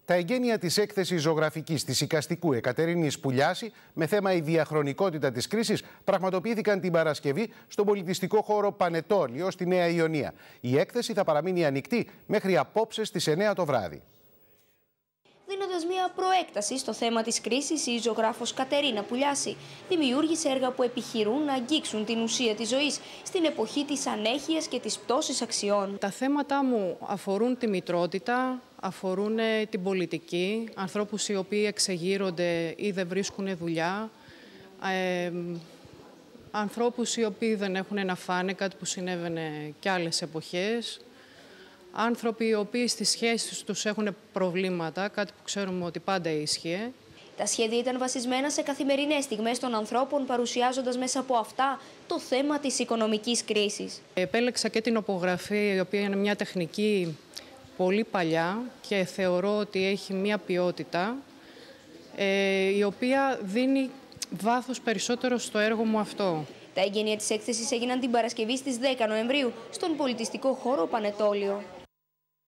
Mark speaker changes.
Speaker 1: Τα εγγένεια της έκθεσης ζωγραφικής της οικαστικού Εκατερίνης Πουλιάση με θέμα η διαχρονικότητα της κρίσης πραγματοποιήθηκαν την Παρασκευή στον πολιτιστικό χώρο Πανετόλιο στη Νέα Ιωνία. Η έκθεση θα παραμείνει ανοιχτή μέχρι απόψε στις 9 το βράδυ.
Speaker 2: Δίνοντας μια προέκταση στο θέμα της κρίσης, η ζωγράφος Κατερίνα Πουλιάση δημιούργησε έργα που επιχειρούν να αγγίξουν την ουσία της ζωής στην εποχή της ανέχειας και της πτώσης αξιών.
Speaker 3: Τα θέματα μου αφορούν τη μητρότητα, αφορούν την πολιτική, ανθρώπους οι οποίοι εξεγείρονται ή δεν βρίσκουν δουλειά, ανθρώπους οι οποίοι δεν έχουν να φάνε, κάτι που συνέβαινε και άλλες εποχές. Άνθρωποι οι οποίοι στις σχέσεις τους έχουν προβλήματα, κάτι που ξέρουμε ότι πάντα ίσχυε.
Speaker 2: Τα σχέδια ήταν βασισμένα σε καθημερινές στιγμές των ανθρώπων, παρουσιάζοντας μέσα από αυτά το θέμα της οικονομικής κρίσης.
Speaker 3: Επέλεξα και την οπογραφή, η οποία είναι μια τεχνική πολύ παλιά και θεωρώ ότι έχει μια ποιότητα, η οποία δίνει βάθος περισσότερο στο έργο μου αυτό.
Speaker 2: Τα εγγένεια της έκθεσης έγιναν την Παρασκευή στις 10 Νοεμβρίου στον πολιτιστικό χώρο Πανετόλιο.